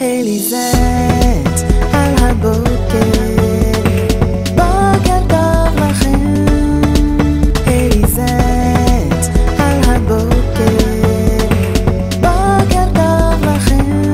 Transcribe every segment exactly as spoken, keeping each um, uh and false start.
אליזת על הבוקר, בוקר טוב לכם. אליזת על הבוקר, בוקר טוב לכם.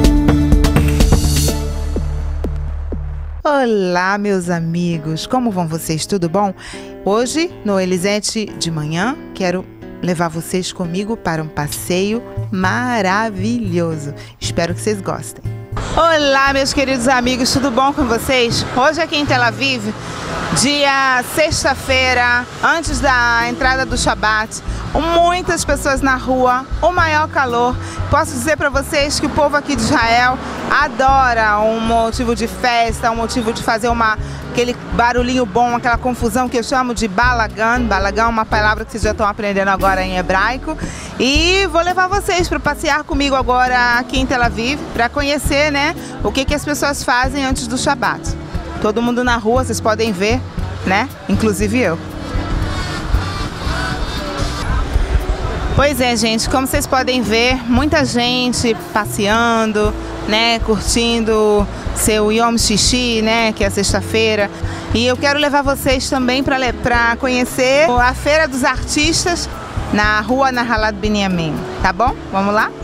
Olá, meus amigos, como vão vocês? Tudo bom? Hoje, no Elisete de manhã, quero levar vocês comigo para um passeio maravilhoso. Espero que vocês gostem. Olá, meus queridos amigos, tudo bom com vocês? Hoje aqui em Tel Aviv, dia sexta-feira, antes da entrada do Shabat, muitas pessoas na rua, o maior calor. Posso dizer para vocês que o povo aqui de Israel adora um motivo de festa, um motivo de fazer uma, aquele barulhinho bom, aquela confusão que eu chamo de balagan. Balagan é uma palavra que vocês já estão aprendendo agora em hebraico. E vou levar vocês para passear comigo agora aqui em Tel Aviv, para conhecer, né, o que, que as pessoas fazem antes do Shabat. Todo mundo na rua, vocês podem ver, né, inclusive eu. Pois é, gente, como vocês podem ver, muita gente passeando, né, curtindo seu Yom Shishi, né, que é sexta-feira. E eu quero levar vocês também para conhecer a Feira dos Artistas na rua Nahalat Binyamin, tá bom? Vamos lá?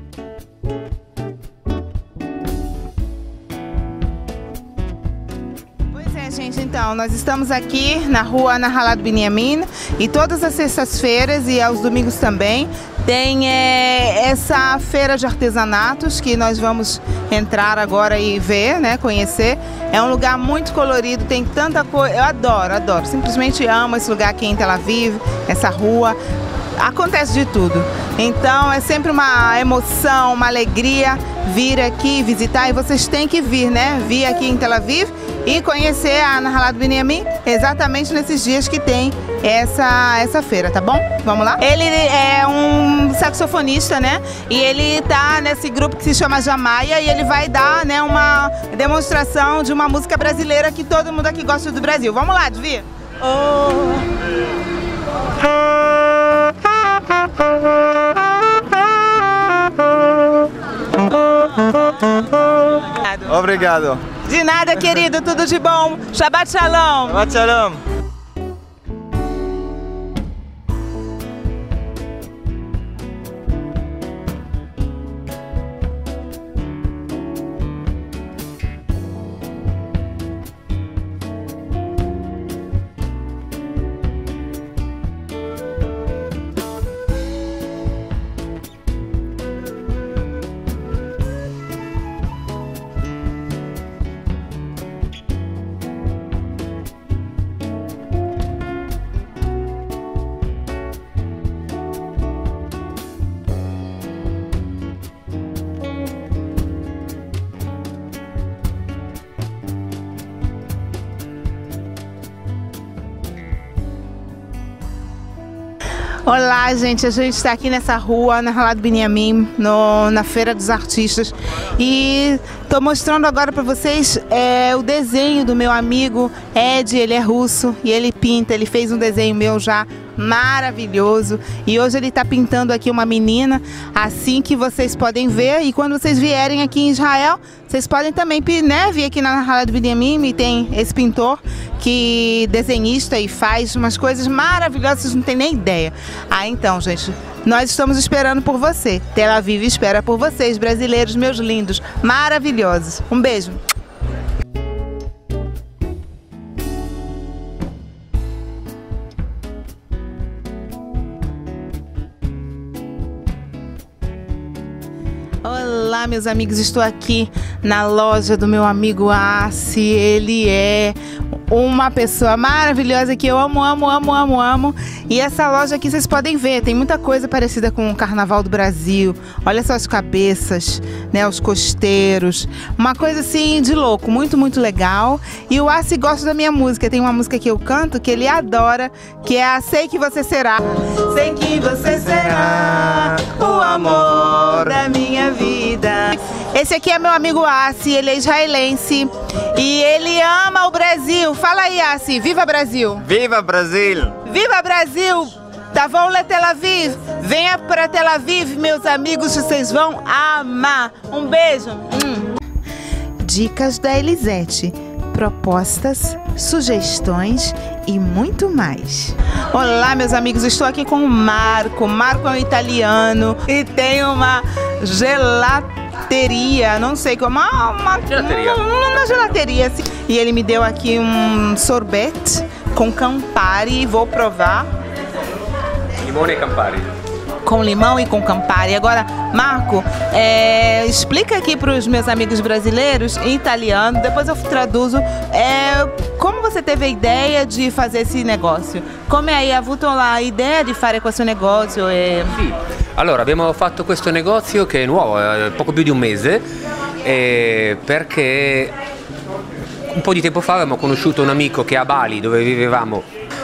Gente, então, nós estamos aqui na rua Nahalat Binyamin e todas as sextas-feiras e aos domingos também tem é, essa feira de artesanatos que nós vamos entrar agora e ver, né, conhecer. É um lugar muito colorido, tem tanta coisa, eu adoro, adoro, simplesmente amo esse lugar aqui em Tel Aviv, essa rua. Acontece de tudo, então é sempre uma emoção, uma alegria vir aqui visitar, e vocês têm que vir, né, vir aqui em Tel Aviv e conhecer a Nahalat Binyamin exatamente nesses dias que tem essa, essa feira, tá bom? Vamos lá? Ele é um saxofonista, né, e ele tá nesse grupo que se chama Jamaia, e ele vai dar, né, uma demonstração de uma música brasileira que todo mundo aqui gosta do Brasil. Vamos lá, Dvi? Oh. Obrigado. De nada, querido, tudo de bom. Shabbat Shalom. Shabbat Shalom. Olá, gente, a gente está aqui nessa rua, na Nahalat Binyamin, no, na Feira dos Artistas, e estou mostrando agora para vocês é, o desenho do meu amigo Ed. Ele é russo e ele pinta, ele fez um desenho meu já maravilhoso, e hoje ele está pintando aqui uma menina, assim que vocês podem ver. E quando vocês vierem aqui em Israel, vocês podem também, né, vir aqui na Nahalat Binyamin, e tem esse pintor que desenhista e faz umas coisas maravilhosas, vocês não têm nem ideia. Ah, então, gente, nós estamos esperando por você. Tel Aviv espera por vocês, brasileiros, meus lindos, maravilhosos. Um beijo. Olá, meus amigos, estou aqui na loja do meu amigo Assi. Ele é uma pessoa maravilhosa que eu amo, amo, amo, amo, amo. E essa loja aqui vocês podem ver, tem muita coisa parecida com o Carnaval do Brasil. Olha só as cabeças, né, os costeiros, uma coisa assim de louco, muito, muito legal. E o Assi gosta da minha música, tem uma música que eu canto que ele adora, que é a Sei Que Você Será. Sei que você será o amor da minha vida. Esse aqui é meu amigo Assi, ele é israelense e ele ama o Brasil. Fala aí, Assi, viva Brasil! Viva Brasil! Viva Brasil! Tavão Le Tel Aviv, venha para Tel Aviv, meus amigos, vocês vão amar. Um beijo. Hum. Dicas da Elisete, propostas, sugestões e muito mais. Olá, meus amigos, estou aqui com o Marco. Marco é um italiano e tem uma gelateria, não sei como, uma, uma gelateria, uma, uma gelateria assim. E ele me deu aqui um sorvete com Campari, vou provar. Limão e Campari. Com limão e com Campari. Agora, Marco, é, explica aqui para os meus amigos brasileiros em italiano, depois eu traduzo, é, como você teve a ideia di fazer esse negócio? Come hai avuto la idea di fare questo negozio? E... Sì, allora abbiamo fatto questo negozio che è nuovo, è poco più di un mese, eh, perché un po' di tempo fa abbiamo conosciuto un amico che a Bali, dove vivevamo,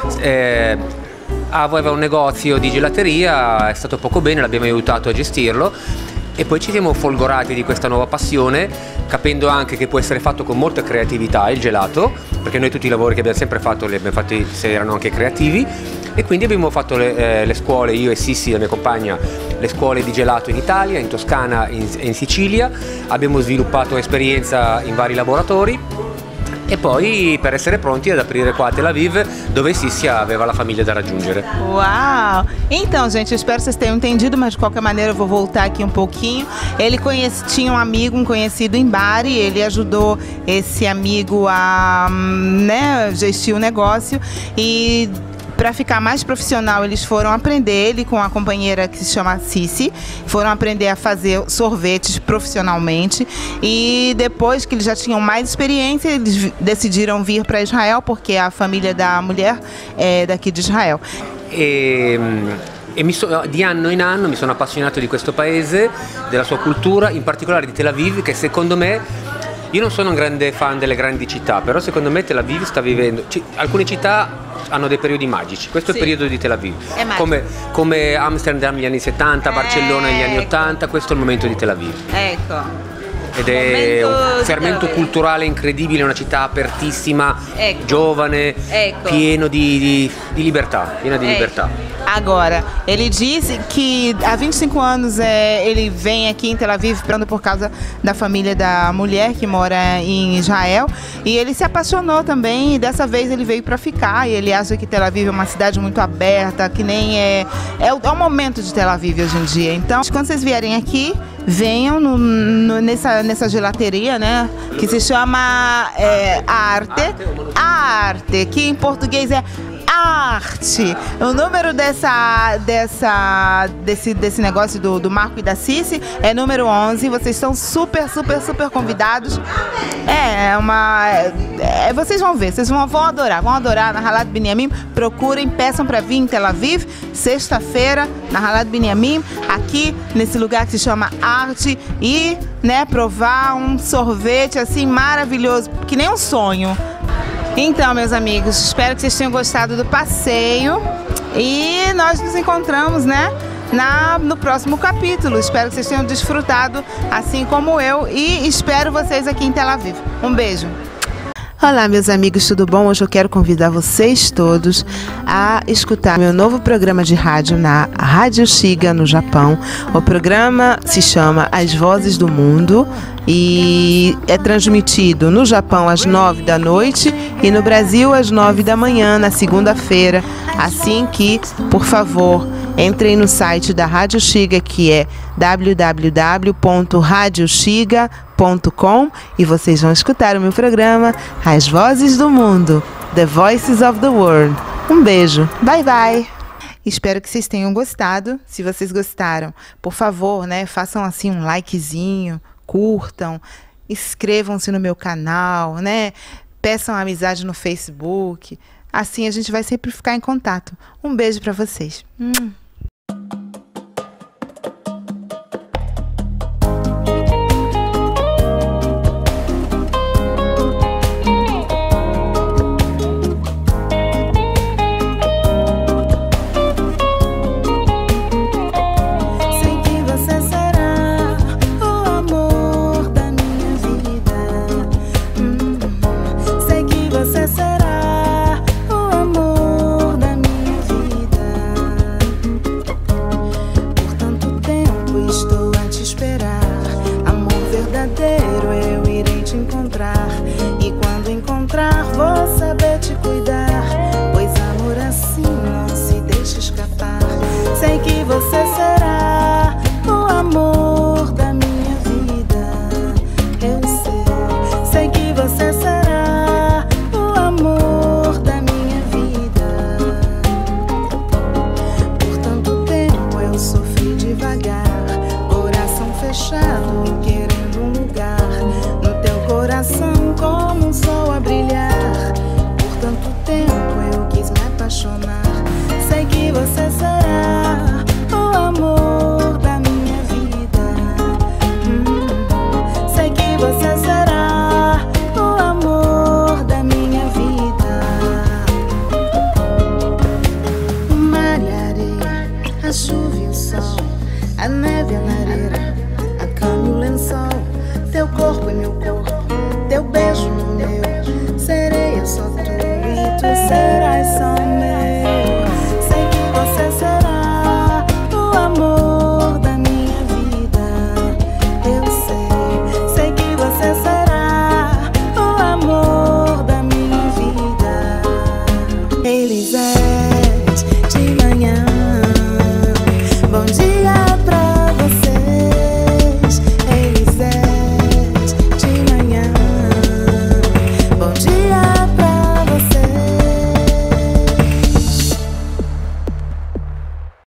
eh, aveva un negozio di gelateria, è stato poco bene, l'abbiamo aiutato a gestirlo e poi ci siamo folgorati di questa nuova passione, capendo anche che può essere fatto con molta creatività il gelato, perché noi tutti i lavori che abbiamo sempre fatto li abbiamo fatti se erano anche creativi, e quindi abbiamo fatto le, eh, le scuole, io e Sissi, la mia compagna, le scuole di gelato in Italia, in Toscana e in, in Sicilia, abbiamo sviluppato esperienza in vari laboratori e poi per essere pronti ad aprire qua a Tel Aviv, dove Sissi aveva la famiglia da raggiungere. Uau! Então, gente, eu espero que vocês tenham entendido, mas de qualquer maneira eu vou voltar aqui um pouquinho. Ele conhece, tinha um amigo, um conhecido em Bari, ele ajudou esse amigo a, né, gestir o negócio e... para ficar mais profissional, eles foram aprender, ele com a companheira que se chama Sissi, foram aprender a fazer sorvetes profissionalmente e depois que eles já tinham mais experiência, eles decidiram vir para Israel, porque a família da mulher é daqui de Israel. E... E mi so, di anno in anno mi sono appassionato di questo paese, della sua cultura, in particolare di Tel Aviv, che secondo me, io non sono un grande fan delle grandi città, però secondo me Tel Aviv sta vivendo, c- alcune città hanno dei periodi magici, questo sì. è il periodo di Tel Aviv, come, come Amsterdam negli anni settanta, Barcellona negli anni ottanta, questo è il momento di Tel Aviv. Ecco. Ed è un fermento culturale incredibile, una città apertissima, ecco. giovane, ecco. pieno di, di, di libertà, piena di ecco. libertà. Agora, ele disse que há vinte e cinco anos é, ele vem aqui em Tel Aviv por causa da família da mulher que mora em Israel e ele se apaixonou também e dessa vez ele veio para ficar e ele acha que Tel Aviv é uma cidade muito aberta, que nem é, é, o, é o momento de Tel Aviv hoje em dia. Então, quando vocês vierem aqui, venham no, no, nessa, nessa gelateria, né, que se chama é, Arte, Arte, que em português é Arte. O número dessa, dessa, desse, desse negócio do, do Marco e da Sissi é número onze. Vocês estão super, super, super convidados. É uma... É, vocês vão ver, vocês vão, vão adorar, vão adorar na Halat Binyamin. Procurem, peçam para vir em Tel Aviv, sexta-feira, na Halat Binyamin, aqui nesse lugar que se chama Arte e, né, provar um sorvete assim maravilhoso, que nem um sonho. Então, meus amigos, espero que vocês tenham gostado do passeio e nós nos encontramos, né, na, no próximo capítulo. Espero que vocês tenham desfrutado assim como eu e espero vocês aqui em Tel Aviv. Um beijo! Olá, meus amigos, tudo bom? Hoje eu quero convidar vocês todos a escutar meu novo programa de rádio na Rádio Shiga, no Japão. O programa se chama As Vozes do Mundo e é transmitido no Japão às nove da noite e no Brasil às nove da manhã, na segunda-feira. Assim que, por favor, entrem no site da Rádio Shiga, que é w w w ponto radio shiga ponto com e vocês vão escutar o meu programa As Vozes do Mundo, The Voices of the World. Um beijo, bye bye! Espero que vocês tenham gostado. Se vocês gostaram, por favor, né, façam assim um likezinho, curtam, inscrevam-se no meu canal, né, peçam amizade no Facebook. Assim a gente vai sempre ficar em contato. Um beijo para vocês. Hum. Será o amor da minha vida. meu corpo.